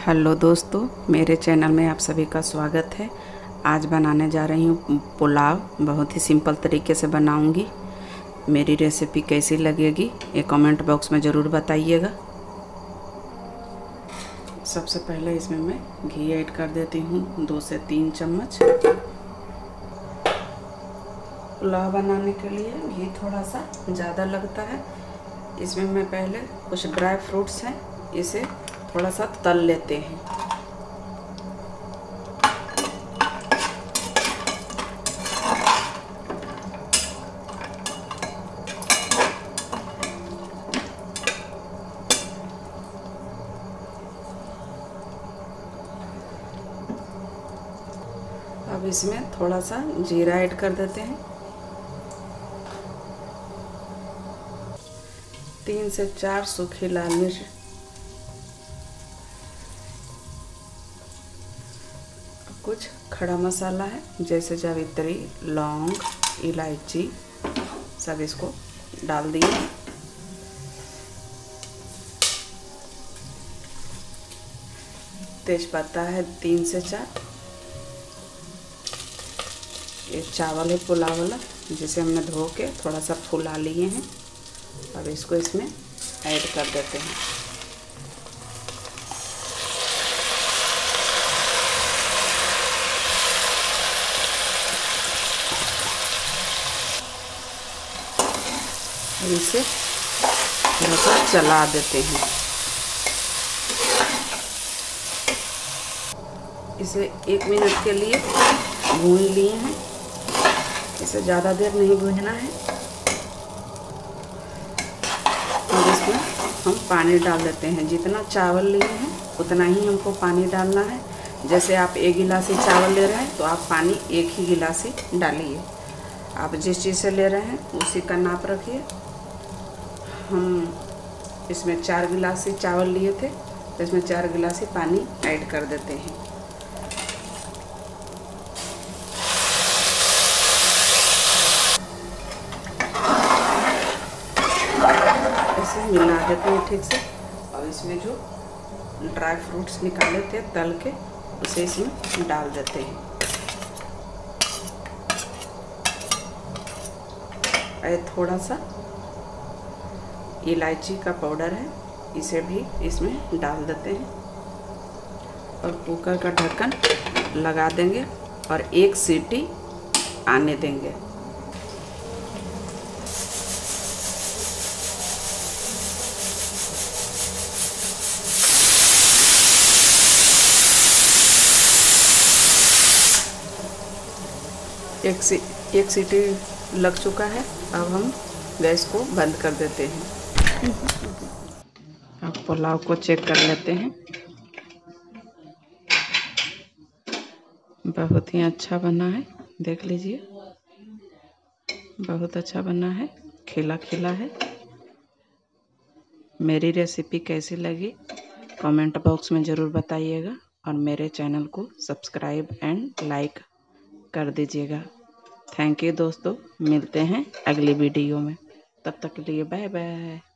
Hello दोस्तों, मेरे channel में आप सभी का स्वागत है। आज बनाने जा रही हूँ पुलाव। बहुत ही सिंपल तरीके से बनाऊंगी। मेरी रेसिपी कैसी लगेगी ये कमेंट बॉक्स में ज़रूर बताइएगा। सबसे पहले इसमें मैं घी ऐड कर देती हूँ 2 से 3 चम्मच। पुलाव बनाने के लिए घी थोड़ा सा ज़्यादा लगता है। इसमें मैं पहले कुछ ड्राई फ्रूट्स हैं, इसे थोड़ा सा तल लेते हैं। अब इसमें थोड़ा सा जीरा ऐड कर देते हैं। 3 से 4 सूखी लाल मिर्च, कुछ खड़ा मसाला है जैसे जावित्री, लौंग, इलायची, सब इसको डाल दिए। तेजपत्ता है 3 से 4। ये चावल है पुलाव वाला, जिसे हमने धो के थोड़ा सा फुला लिए हैं। अब इसको इसमें ऐड कर देते हैं। इसे थोड़ा सा चला देते हैं। इसे 1 मिनट के लिए भून लिए हैं। इसे ज़्यादा देर नहीं भूनना है। और इसमें हम पानी डाल देते हैं। जितना चावल लिए हैं उतना ही हमको पानी डालना है। जैसे आप 1 गिलास चावल ले रहे हैं तो आप पानी 1 ही गिलास ही डालिए। आप जिस चीज़ से ले रहे हैं उसी का नाप रखिए। हम इसमें 4 गिलास ही चावल लिए थे तो इसमें 4 गिलास ही पानी ऐड कर देते हैं। इसे मिला देते हैं ठीक से। और इसमें जो ड्राई फ्रूट्स निकाले थे तल के, उसे इसमें डाल देते हैं। और थोड़ा सा इलायची का पाउडर है, इसे भी इसमें डाल देते हैं। और कुकर का ढक्कन लगा देंगे और 1 सीटी आने देंगे। एक सीटी लग चुका है। अब हम गैस को बंद कर देते हैं। अब पुलाव को चेक कर लेते हैं। बहुत ही अच्छा बना है, देख लीजिए। बहुत अच्छा बना है, खिला खिला है। मेरी रेसिपी कैसी लगी कमेंट बॉक्स में ज़रूर बताइएगा। और मेरे चैनल को सब्सक्राइब एंड लाइक कर दीजिएगा। थैंक यू दोस्तों, मिलते हैं अगली वीडियो में। तब तक के लिए बाय बाय।